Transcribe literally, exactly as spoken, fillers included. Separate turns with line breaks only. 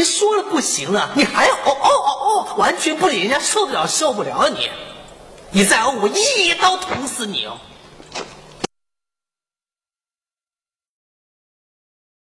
明说了不行了，你还要哦哦哦哦，完全不理人家受得了受不了你！你再熬，我一刀捅死你哦！